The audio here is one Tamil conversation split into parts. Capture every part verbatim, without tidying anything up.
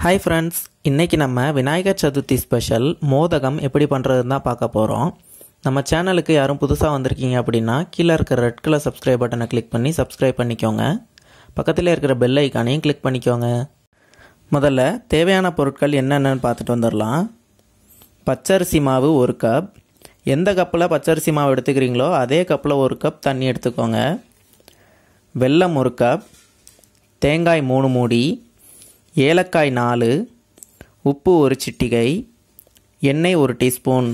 Hi friends, இன்னைக்கு நம்ம விநாயகர் சதுர்த்தி ஸ்பெஷல் மோதகம் எப்படி பண்றதுன்னு தான் பார்க்க போறோம். நம்ம சேனலுக்கு யாரும் புதுசா வந்திருக்கீங்க அப்படினா கீழ இருக்கிற ரெட் கலர் subscribe பட்டனை கிளிக் பண்ணி subscribe பண்ணிக்கோங்க. பக்கத்துல இருக்கிற பெல் ஐகானையும் கிளிக் பண்ணிக்கோங்க. முதல்ல தேவையான பொருட்கள் என்னென்னன்னு பார்த்துட்டு வந்துறலாம். பச்சரிசி மாவு ஒரு கப். எந்த கப்ல பச்சரிசி மாவு எடுத்துக்கிறீங்களோ அதே கப்ல ஒரு கப் தண்ணி எடுத்துக்கோங்க. வெல்லம் ஒரு கப். தேங்காய் மூணு மூடி. ஏலக்காய் நாலு, உப்பு ஒரு சிட்டிகை, எண்ணெய் ஒரு டீஸ்பூன்.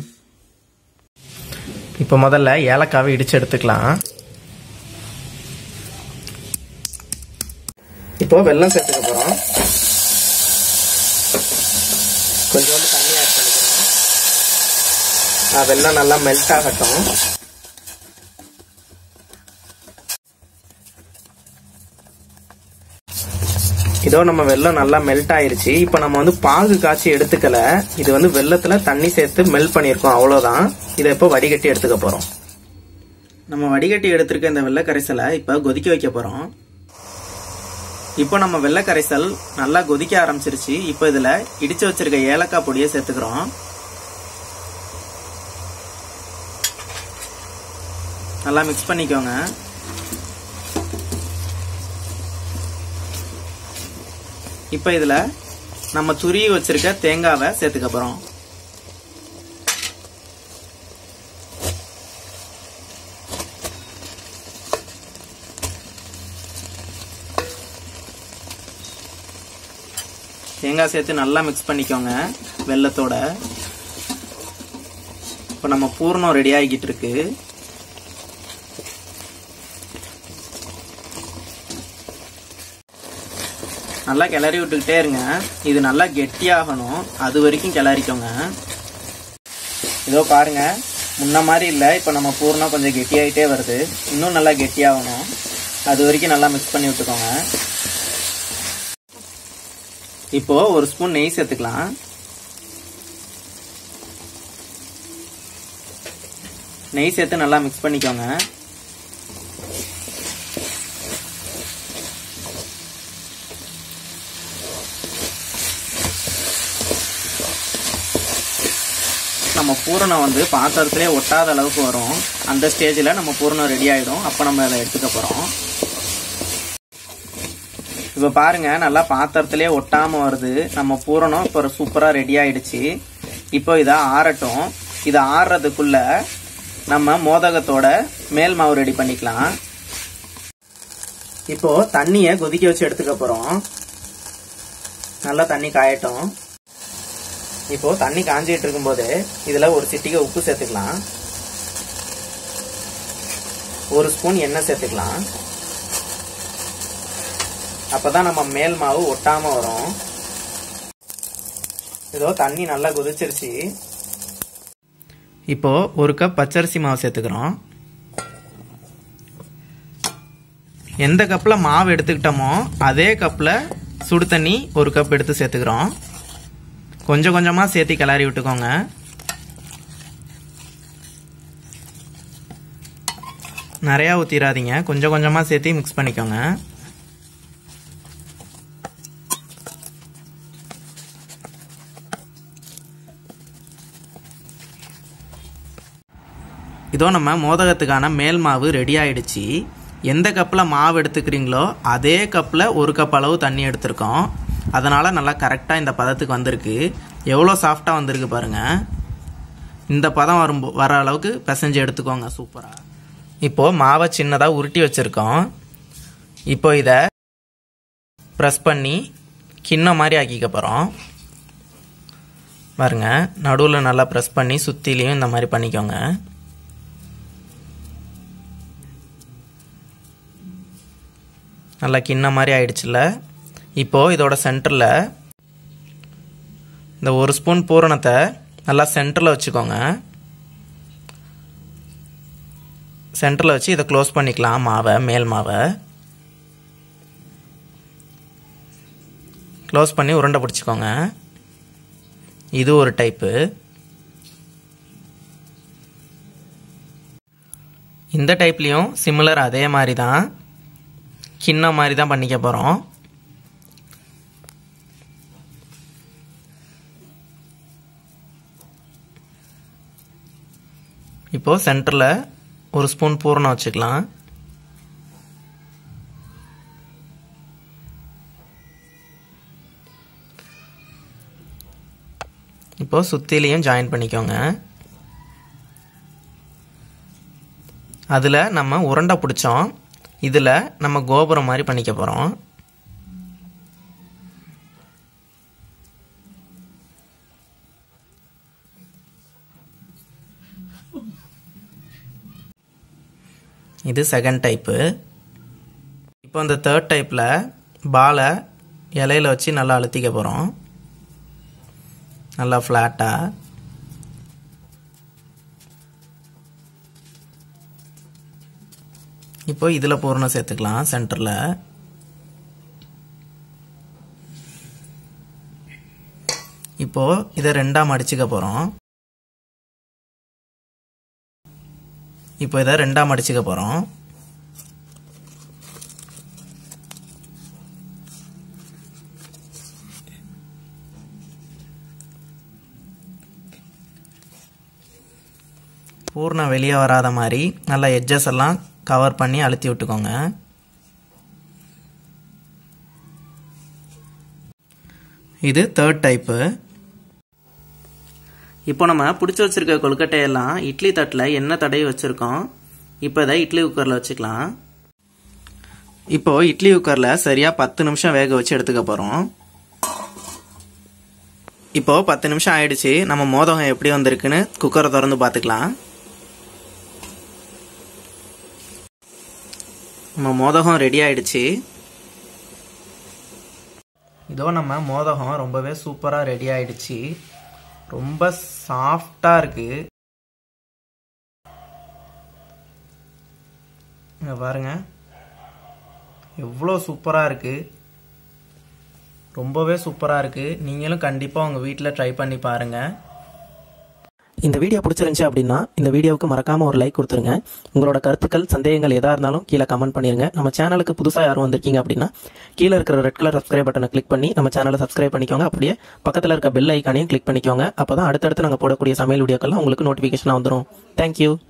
இப்போ முதல்ல ஏலக்காவை இடிச்சு எடுத்துக்கலாம். இப்போ வெல்லம் சேர்த்துக்க போறோம். கொஞ்சோண்டு தண்ணி ஆட் பண்ணிக்கிறோம். வெல்லம் நல்லா மெல்ட் ஆகட்டும். இதோ நம்ம வெல்லம் நல்லா மெல்ட் ஆயிருச்சு. இப்போ நம்ம வந்து பாகு காய்ச்சி எடுத்துக்கல. இது வந்து வெல்லத்துல தண்ணி சேர்த்து மெல்ட் பண்ணியிருக்கோம், அவ்வளவுதான். இதை இப்போ வடிகட்டி எடுத்துக்க போறோம். நம்ம வடிகட்டி எடுத்திருக்க இந்த வெள்ளை கரைசலை இப்போ கொதிக்க வைக்க போறோம். இப்போ நம்ம வெள்ளை கரைசல் நல்லா கொதிக்க ஆரம்பிச்சிருச்சு. இப்போ இதுல இடிச்சு வச்சிருக்க ஏலக்காய் பொடியை சேர்த்துக்கிறோம். நல்லா மிக்ஸ் பண்ணிக்கோங்க. இப்போ இதுல நம்ம துருவி வச்சிருக்க தேங்காவை சேர்த்துக்க போறோம். தேங்காய் சேர்த்து நல்லா மிக்ஸ் பண்ணிக்கோங்க வெல்லத்தோட. இப்போ நம்ம பூரணம் ரெடி ஆகிட்டு இருக்கு. நல்லா கிளறி விட்டுக்கிட்டே இருங்க. இது நல்லா கெட்டியாகணும், அது வரைக்கும் கிளறிக்கோங்க. இதோ பாருங்க, முன்ன மாதிரி இல்லை. இப்போ நம்ம பூர்ணம் கொஞ்சம் கெட்டியாகிட்டே வருது. இன்னும் நல்லா கெட்டியாகணும், அது வரைக்கும் நல்லா மிக்ஸ் பண்ணி விட்டுக்கோங்க. இப்போ ஒரு ஸ்பூன் நெய் சேர்த்துக்கலாம். நெய் சேர்த்து நல்லா மிக்ஸ் பண்ணிக்கோங்க. நம்ம பூரணம் வந்து பாத்திரத்திலே ஒட்டாத அளவுக்கு வரும். அந்த ஸ்டேஜில் நம்ம பூரணம் ரெடி ஆகிடும். அப்போ நம்ம அதை எடுத்துக்க போகிறோம். இப்போ பாருங்க, நல்லா பாத்திரத்திலே ஒட்டாமல் வருது. நம்ம பூரணம் இப்போ சூப்பராக ரெடி ஆயிடுச்சு. இப்போ இதை ஆறட்டும். இதை ஆறுறதுக்குள்ள நம்ம மோதகத்தோட மேல் மாவு ரெடி பண்ணிக்கலாம். இப்போ தண்ணியை கொதிக்க வச்சு எடுத்துக்க போகிறோம். நல்லா தண்ணி காயட்டும். இப்போ தண்ணி காஞ்சிட்டு இருக்கும் போது இதுல ஒரு சிட்டிகை உப்பு சேர்த்துக்கலாம். ஒரு ஸ்பூன் எண்ணெய் சேர்த்துக்கலாம். அப்பதான் நம்ம மேல் மாவு ஒட்டாம வரும். இதோ தண்ணி நல்லா கொதிச்சிருச்சு. இப்போ ஒரு கப் பச்சரிசி மாவு சேர்த்துக்கிறோம். எந்த கப்ல மாவு எடுத்துக்கிட்டோமோ அதே கப்ல சுடு தண்ணி ஒரு கப் எடுத்து சேர்த்துக்கிறோம். கொஞ்சம் கொஞ்சமா சேர்த்து கிளறி விட்டுக்கோங்க. நிறைய ஊத்திராதீங்க, கொஞ்சம் கொஞ்சமா சேர்த்து மிக்ஸ் பண்ணிக்கோங்க. இதோ நம்ம மோதகத்துக்கான மேல் மாவு ரெடி ஆயிடுச்சு. எந்த கப்ல மாவு எடுத்துக்கிறீங்களோ அதே கப்ல ஒரு கப் அளவு தண்ணி எடுத்திருக்கோம். அதனால நல்லா கரெக்டா இந்த பதத்துக்கு வந்திருக்கு. எவ்வளோ சாஃப்டா வந்திருக்கு பாருங்க. இந்த பதம் வரும் வர அளவுக்கு பிசைஞ்சு எடுத்துக்கோங்க சூப்பரா. இப்போ மாவை சின்னதா உருட்டி வச்சிருக்கோம். இப்போ இத பிரஸ் பண்ணி கிண்ணம் மாதிரி ஆக்கிக்க போறோம். பாருங்க, நடுவில் நல்லா பிரஸ் பண்ணி சுத்திலையும் இந்த மாதிரி பண்ணிக்கோங்க. நல்லா கிண்ணம் மாதிரி ஆயிடுச்சுல. இப்போ இதோட சென்டர்ல இந்த ஒரு ஸ்பூன் பூரணத்தை நல்லா சென்டர்ல வச்சுக்கோங்க. சென்டர்ல வச்சு இதை க்ளோஸ் பண்ணிக்கலாம். மாவை மேல் மாவை க்ளோஸ் பண்ணி உருண்டை பிடிச்சிக்கோங்க. இது ஒரு டைப்பு. இந்த டைப்லயும் சிமிலர் அதே மாதிரி தான், கிண்ணம் மாதிரி தான் பண்ணிக்க போறோம். இப்போ சென்டரில் ஒரு ஸ்பூன் பூரணம் வச்சுக்கலாம். இப்போ சுத்திலையும் ஜாயின் பண்ணிக்கோங்க. அதில் நம்ம உருண்டை பிடிச்சோம், இதில் நம்ம கோபுரம் மாதிரி பண்ணிக்க போகிறோம். இது செகண்ட் டைப்பு. இப்போ இந்த தேர்ட் டைப்பில் பாலை இலையில வச்சு நல்லா அழுத்திக்க போகிறோம், நல்லா ஃப்ளாட்டாக. இப்போ இதில் பூரணம் சேர்த்துக்கலாம் சென்டரில். இப்போ இதை ரெண்டாக மடிச்சுக்க போகிறோம். இப்போ இதை ரெண்டாக மடிச்சுக்க போகிறோம். பூர்ணம் வெளியே வராத மாதிரி நல்லா எட்ஜஸ் எல்லாம் கவர் பண்ணி அழுத்தி விட்டுக்கோங்க. இது தேர்ட் டைப்பு. இப்போ நம்ம பிடிச்சி வச்சிருக்க கொழுக்கட்டையெல்லாம் இட்லி தட்டில் எண்ணெய் தடவி வச்சுருக்கோம். இப்போ இதை இட்லி குக்கரில் வச்சுக்கலாம். இப்போ இட்லி குக்கரில் சரியாக பத்து நிமிஷம் வேக வச்சு எடுத்துக்க போகிறோம். இப்போ பத்து நிமிஷம் ஆயிடுச்சு. நம்ம மோதகம் எப்படி வந்திருக்குன்னு குக்கரை திறந்து பார்த்துக்கலாம். நம்ம மோதகம் ரெடி ஆயிடுச்சு. இதோ நம்ம மோதகம் ரொம்பவே சூப்பராக ரெடி ஆயிடுச்சு. ரொம்ப சாஃப்டா இருக்கு. இங்க பாருங்க எவ்வளோ சூப்பரா இருக்கு. ரொம்பவே சூப்பரா இருக்கு. நீங்களும் கண்டிப்பா உங்க வீட்டில் ட்ரை பண்ணி பாருங்க. இந்த வீடியோ பிடிச்சிருந்துச்சு அப்படின்னா இந்த வீடியோவுக்கு மறக்காம ஒரு லைக் கொடுத்துருங்க. உங்களோட கருத்துக்கள் சந்தேகங்கள் எதா இருந்தாலும் கீழே கமெண்ட் பண்ணிருங்க. நம்ம சேனலுக்கு புதுசாக யாரும் வந்திருக்கீங்க அப்படின்னா கீழே இருக்கிற ரெட் கலர் சப்ஸ்கிரைப் பட்டனை கிளிக் பண்ணி நம்ம சேனலை சப்ஸ்கிரைப் பண்ணிக்கோங்க. அப்படியே பக்கத்தில் இருக்க பெல் ஐக்கானையும் கிளிக் பண்ணிக்கோங்க. அப்போ தான் அடுத்தடுத்து நாங்கள் போடக்கூடிய சமையல் வீடியோக்கெல்லாம் உங்களுக்கு நோட்டிஃபிகேஷனாக வந்துடும். தேங்க்யூ.